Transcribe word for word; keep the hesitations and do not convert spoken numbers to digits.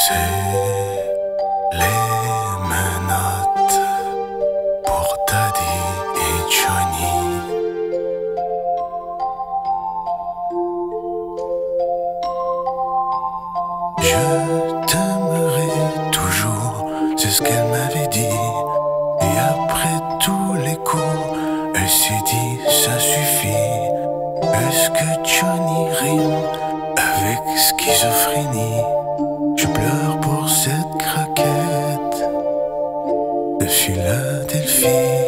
C'est les menottes pour Daddy et Johnny. Je t'aimerai toujours, c'est ce qu'elle m'avait dit. Et après tous les coups, elle s'est dit ça suffit. Est-ce que Johnny rime avec schizophrénie? Je pleure pour cette craquette de Philadelphie.